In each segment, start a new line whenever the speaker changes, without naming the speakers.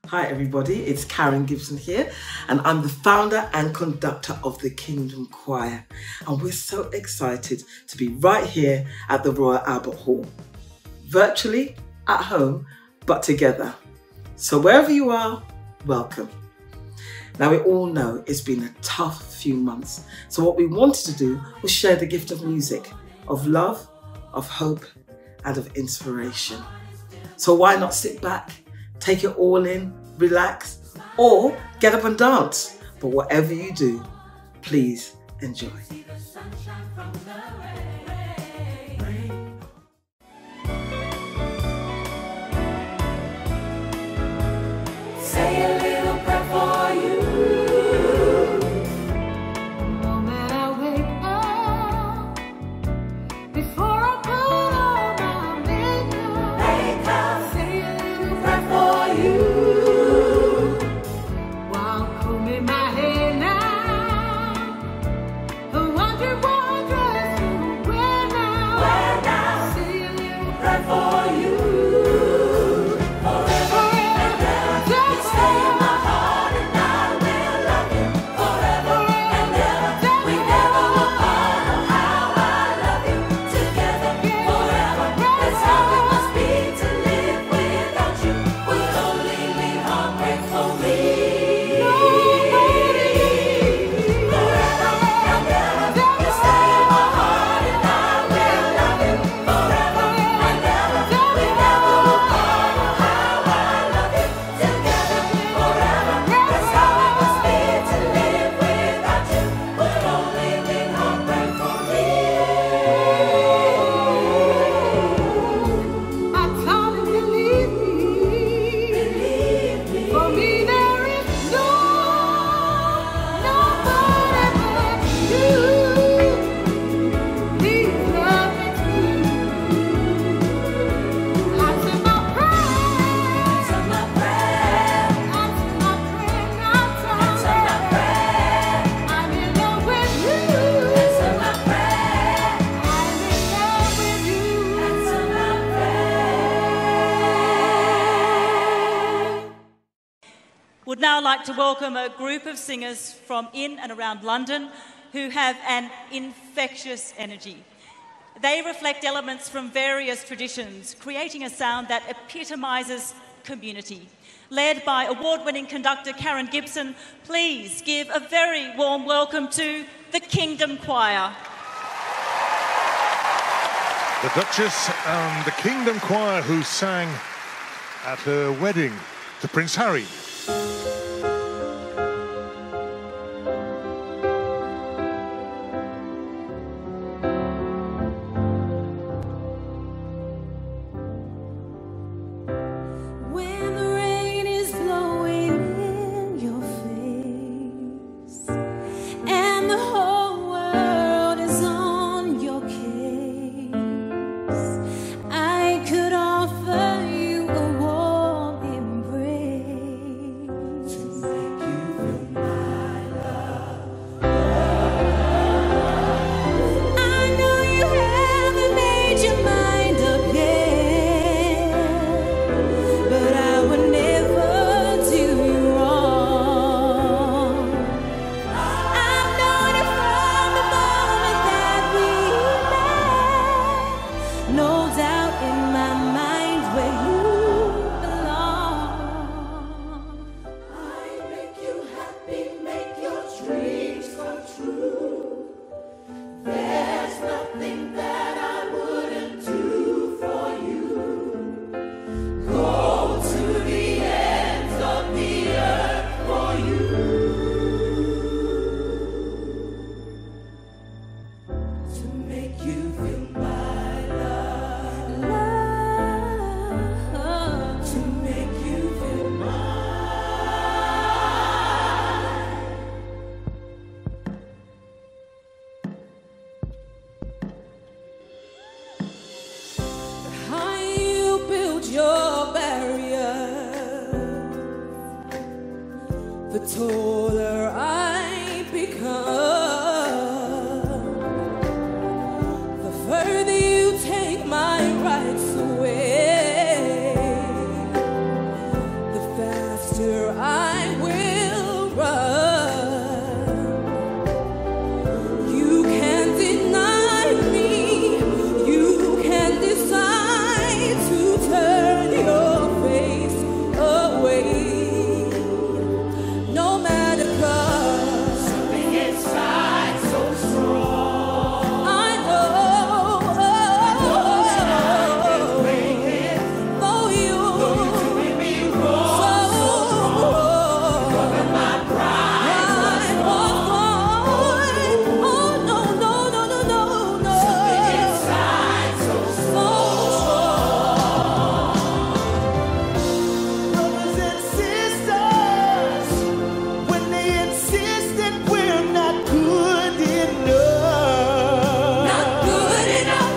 Hi everybody, it's Karen Gibson here, and I'm the founder and conductor of the Kingdom Choir, and we're so excited to be right here at the Royal Albert Hall, virtually at home but together. So wherever you are, welcome. Now we all know it's been a tough few months, so what we wanted to do was share the gift of music, of love, of hope and of inspiration. So why not sit back, take it all in, relax, or get up and dance. But whatever you do, please enjoy.
Say a little prayer for you. The moment I wake up, before I put on my makeup, say a little prayer for you. While combing my hair now, I wonder what dress you wear now. Say a little prayer for you.
Would now like to welcome a group of singers from in and around London who have an infectious energy. They reflect elements from various traditions, creating a sound that epitomises community. Led by award-winning conductor Karen Gibson, please give a very warm welcome to the Kingdom Choir.
The Duchess and the Kingdom Choir, who sang at her wedding to Prince Harry.
When the rain is blowing in your face and the whole world is on your case, I could offer you a warm embrace to make you feel my love. I know you haven't made your mind up yet, but I would never do you wrong. I've known it from the moment that we met. No doubt in my mind where you belong. I make you happy, make your dreams come true. There's nothing that I wouldn't do for you. Go to the ends of the earth for you. To make you feel my love. Love. To make you feel mine. How you build your barrier, the taller I become, the further you take my rights away, the faster faster I will run. You can deny me, you can decide to turn your face away. No matter cause something inside so strong. I know that I can break it for you. Though you're doing me wrong, so wrong. But my pride was gone. Oh no, no, no, no, no, no. Something inside so strong.
Brothers and sisters, when they insist that we're not good enough,
Not good enough.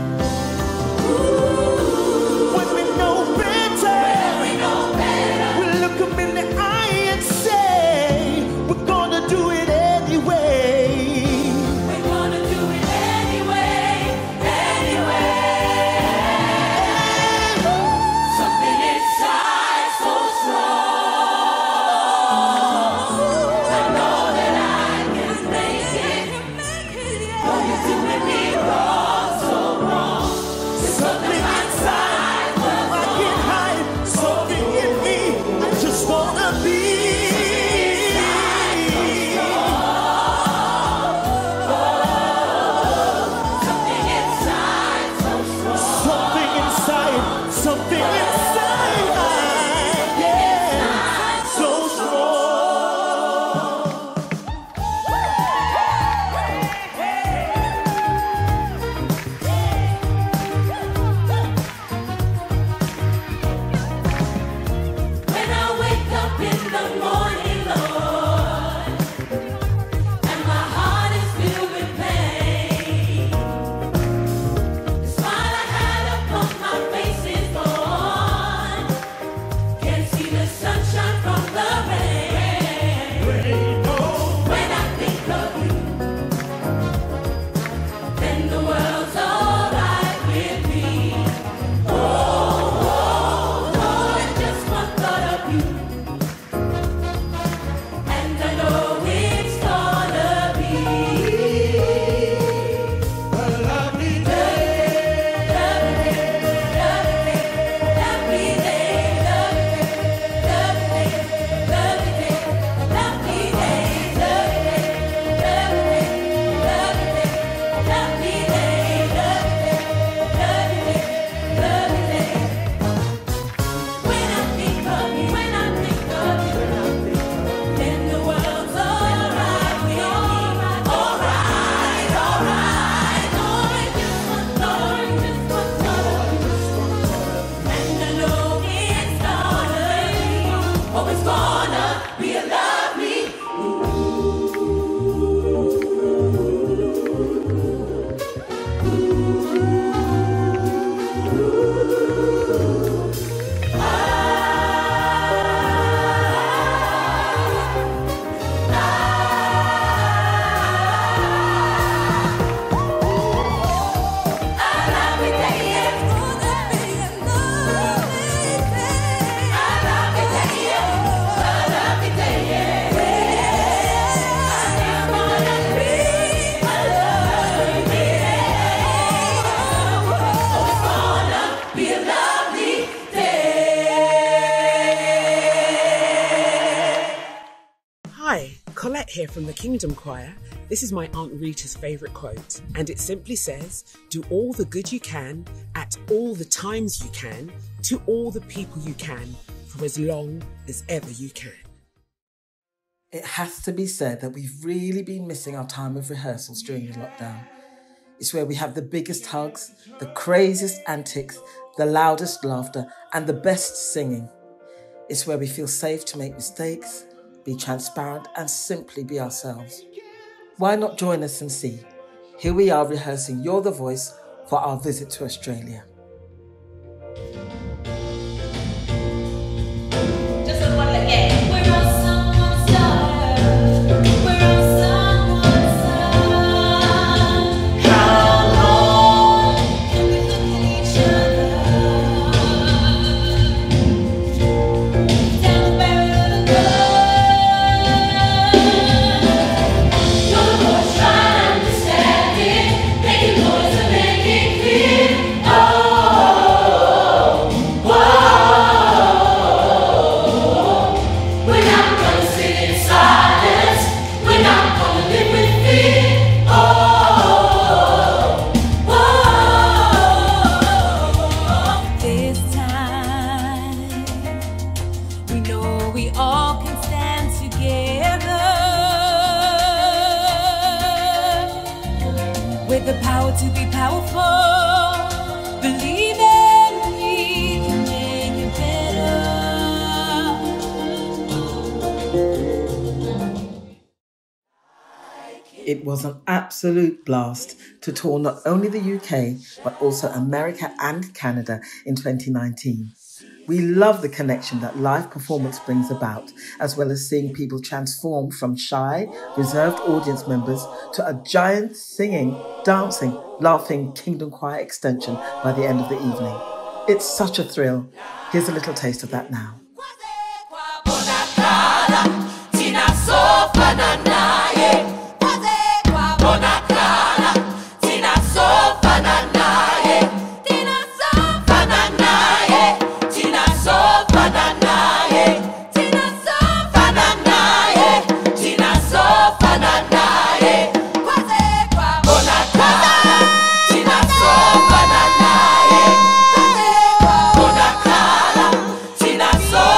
Ooh,
when we know better,
we know better.
we look them in the eye and say, we're gonna do it anyway.
We're gonna do it anyway, anyway. Something inside so strong. I know that I can make it. Though you're doing me wrong, so wrong. There's something inside
I can't hide something in me. I just wanna be.
something inside so strong.
Something inside, something inside, yeah, so strong.
When I wake up in the morning, Lord, and my heart is filled with pain, the smile I had upon my face is gone. Can't see the sunshine from the rain. When I think of you, then the world's alright with me. Oh, Lord, just one thought of you, and I know it's gonna be a lovely day, lovely day, lovely day, lovely day, when I think of you, then the world's alright with me. Alright, Lord, just one thought, and I know it's gonna be a lovely.
Hi, Colette here from the Kingdom Choir. This is my Aunt Rita's favourite quote, and it simply says, do all the good you can, at all the times you can, to all the people you can, for as long as ever you can.
It has to be said that we've really been missing our time of rehearsals during the lockdown. It's where we have the biggest hugs, the craziest antics, the loudest laughter, and the best singing. It's where we feel safe to make mistakes, be transparent, and simply be ourselves. Why not join us and see? Here we are rehearsing You're the Voice for our visit to Australia.
Just one again. We're on someone's side. We're on someone's side. How long can we look at each other? Down the barrel with the power to be powerful. Believe in me can make it better.
It was an absolute blast to tour not only the UK, but also America and Canada in 2019. We love the connection that live performance brings about, as well as seeing people transform from shy, reserved audience members to a giant singing, dancing, laughing Kingdom Choir extension by the end of the evening. It's such a thrill. Here's a little taste of that now.
So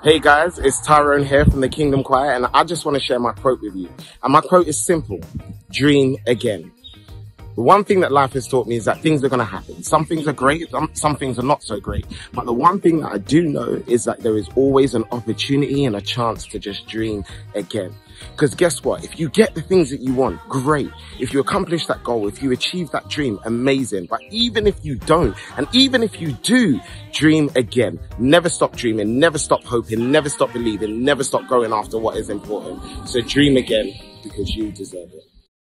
Hey guys, it's Tyrone here from the Kingdom Choir, and I just want to share my quote with you. And my quote is simple: dream again. The one thing that life has taught me is that things are going to happen. Some things are great, some things are not so great. But the one thing that I do know is that there is always an opportunity and a chance to just dream again. Because guess what? If you get the things that you want, great. If you accomplish that goal, if you achieve that dream, amazing. But even if you don't, and even if you do, dream again. Never stop dreaming, never stop hoping, never stop believing, never stop going after what is important. So dream again, because you deserve it.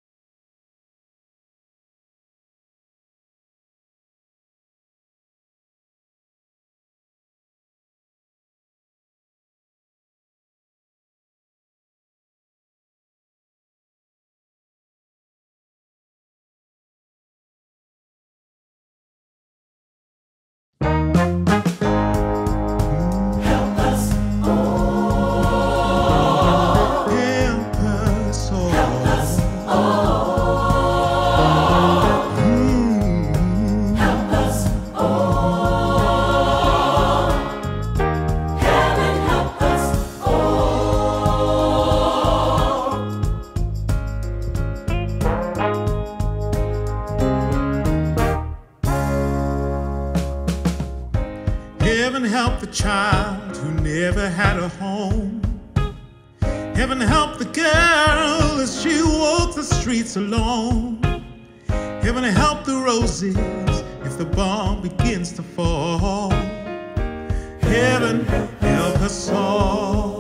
Heaven help the child who never had a home. Heaven help the girl as she walks the streets alone. Heaven help the roses if the bomb begins to fall. Heaven help us all.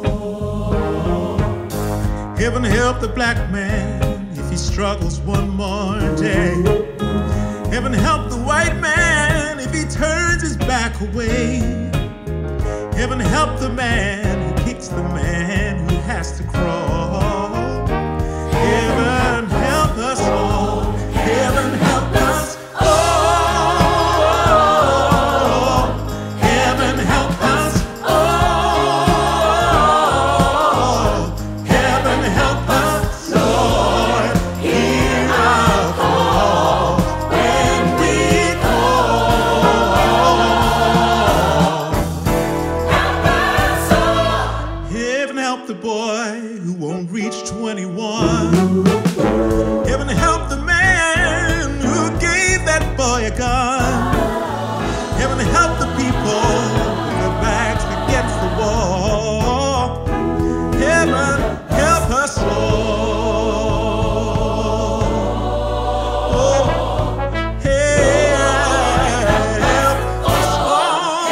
Heaven help the black man if he struggles one more day. Heaven help the white man if he turns his back away. Heaven help the man who kicks the man who has to crawl. Heaven help us all. Heaven help us all. Heaven help us all. Heaven help us, Lord. Hear our call when we call. Help us all. Heaven help the boy who won't reach 21. Heaven help the man who gave that boy a gun. Heaven help the people with their backs against the wall. Heaven help us all. Oh, help us all.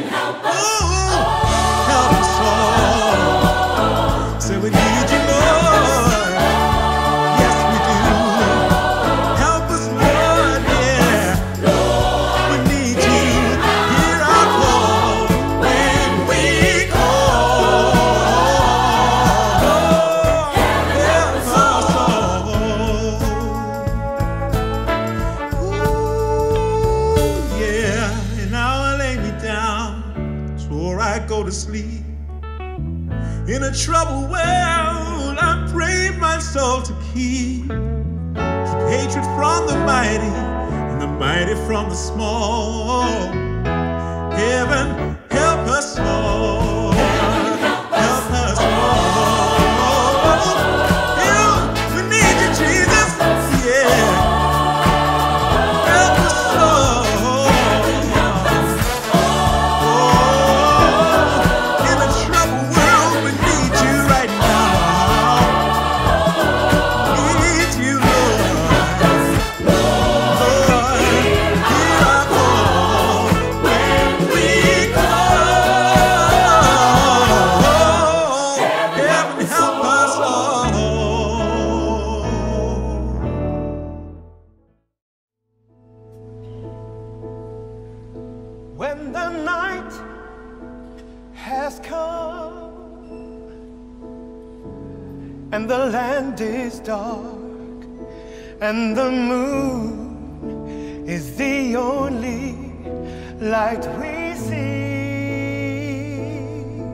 Help us all. Say we need you, Lord. Yes, we do. Help us, Lord, yeah. We need you. Hear our call when we call. Help us all. Ooh, yeah. And now I lay me down before I go to sleep. In a troubled world, I pray my soul to keep hatred from the mighty and the mighty from the small. Heaven, help us all. Help us all. Help, we need you, Jesus. Yeah. Help us all. Oh, in a troubled world, we need you right now. Need you, Lord. Lord, hear our call when we call. Heaven help us all. When the night has come and the land is dark and the moon is the only light we see.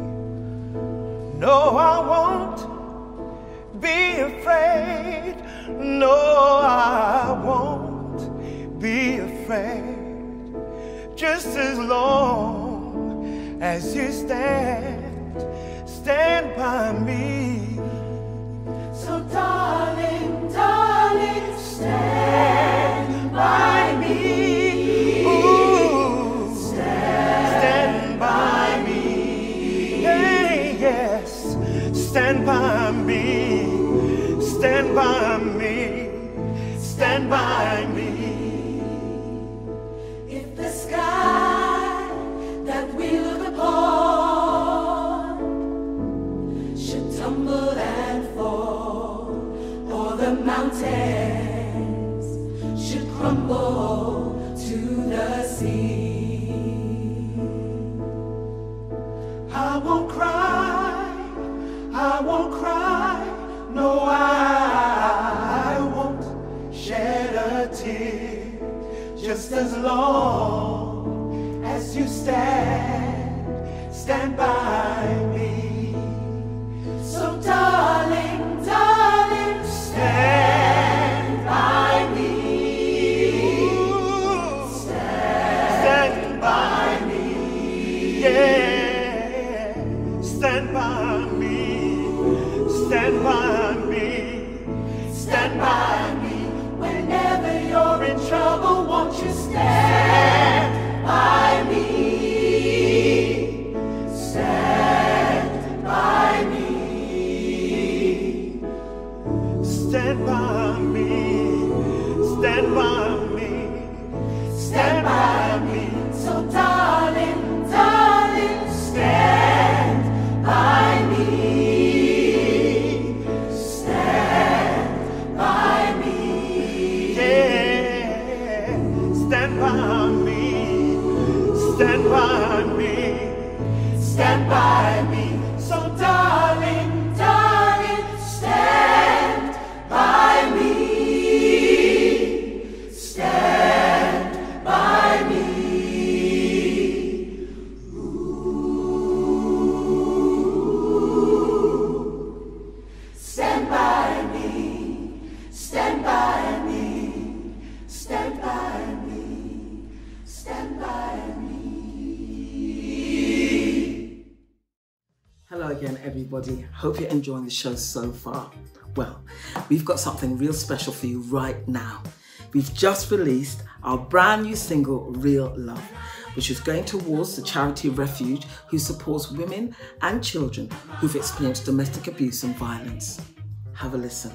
No, I won't be afraid. No, I won't be afraid. Just as long as you stand stand by me.
So darling, darling, stand by me.
Ooh,
Stand
by me. Hey, yes, stand by me. Stand by me. Stand by me.
if the sky that we look upon should tumble and fall, or the mountains should crumble to the sea,
I won't cry, I won't cry, no, I won't shed a tear, just as long as you stand by me.
so darling, darling, stand by me.
Stand by me, yeah, stand by me, stand by me, stand by me.
Whenever you're in trouble, won't you stand by me? Stand by me.
Stand by me, stand by me,
Stand by me. So darling, darling, stand by me. Stand by me.
yeah, stand by me, stand by me,
Stand by me. So darling, darling, stand by me. Stand by me. Stand by me. Stand by me. Stand by me. Stand by me.
Hello again, everybody. Hope you're enjoying the show so far. Well, we've got something real special for you right now. We've just released our brand new single, Real Love, which is going towards the charity Refuge, who supports women and children who've experienced domestic abuse and violence. Have a listen.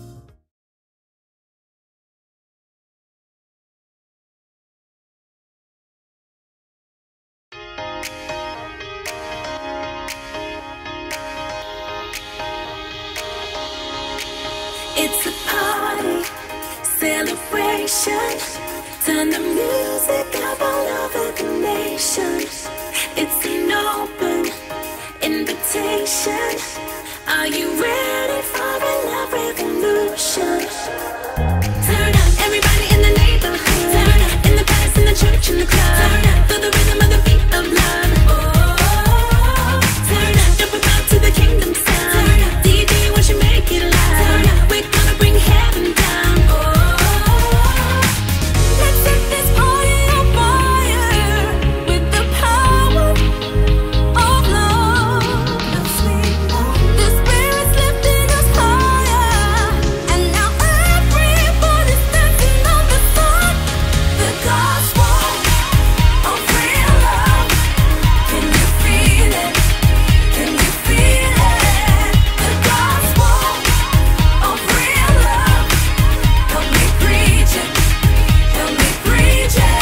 It's a party, celebration. Turn the music up all over the nation. It's an open invitation. Are you ready for a love revolution? Turn up, everybody in the neighborhood. Turn up, in the palace, in the church, in the club. Turn up, feel the rhythm of the beat of love. Oh, turn up, jump about to the kingdom sound. Turn up, DJ, won't you make it loud? Turn up, we're gonna bring heaven down. Oh, let's set this party on fire with the power of love. The spirit's lifting us higher, and now everybody's dancing on the sun. The gospel of real love. Can you feel it? Can you feel it? The gospel of real love. Help me preach it. Help me preach it.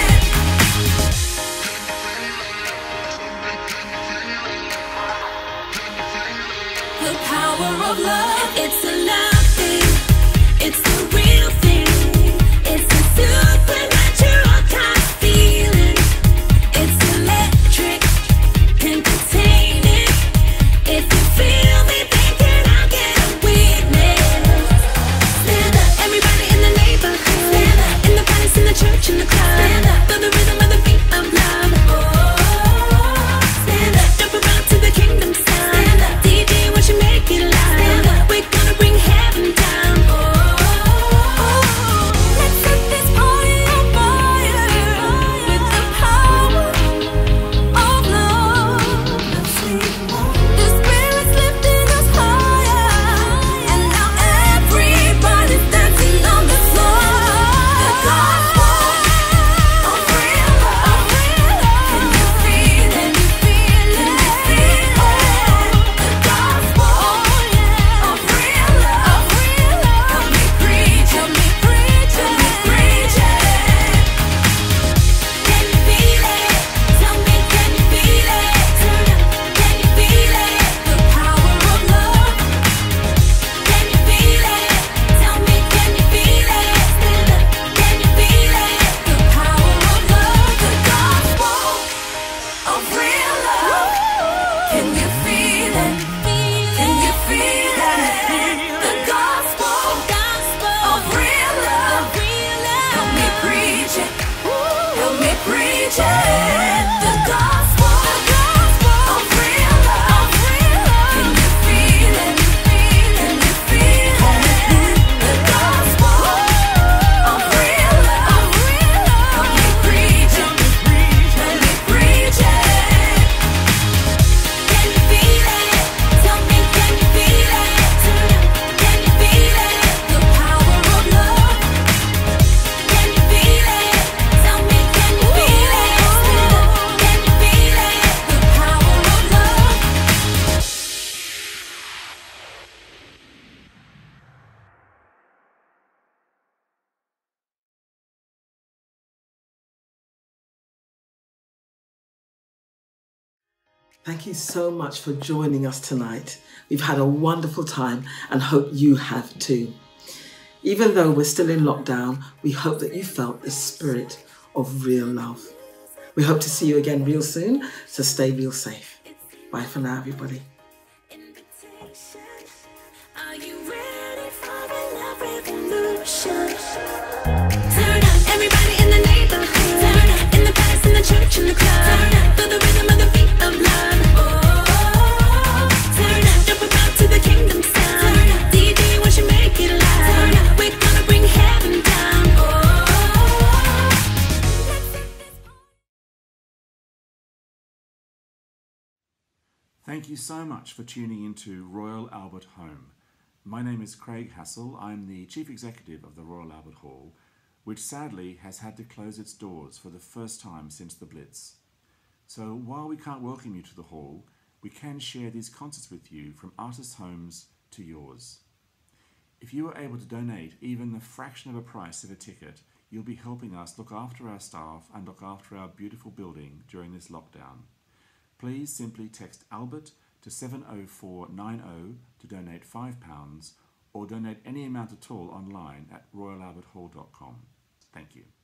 The power of love. It's a love thing. It's the real thing. It's a supernatural kind of feeling. It's electric. Can't contain it. If you feel me thinking, I'll get a witness. Stand up, everybody in the neighborhood. Stand up, in the palace, in the church, in the club. Stand up, feel the rhythm of the beat of love. Oh, stand up, jump around to the kingdom sound. Stand up, DJ, won't you make it loud? Stand up, we're gonna bring heaven down. Oh, let's set this party on
Thank you so much for joining us tonight. We've had a wonderful time and hope you have too. Even though we're still in lockdown, we hope that you felt the spirit of real love. We hope to see you again real soon, so stay real safe. Bye for now, everybody.
Are you ready for a love revolution? Turn up, everybody in the neighborhood. Turn up, in the palace, in the church, in the club. Turn up, feel the rhythm of the beat of love. Oh, turn up, jump about to the kingdom sound. Turn up, DJ, won't you make it loud? Turn up, we're gonna bring heaven down. Oh,
Thank you so much for tuning into Royal Albert Home. My name is Craig Hassel. I'm the Chief Executive of the Royal Albert Hall, which sadly has had to close its doors for the first time since the Blitz. So while we can't welcome you to the hall, we can share these concerts with you from artists' homes to yours. If you are able to donate even the fraction of a price of a ticket, you'll be helping us look after our staff and look after our beautiful building during this lockdown. Please simply text Albert to 70490 to donate £5 or donate any amount at all online at royalalberthall.com. Thank you.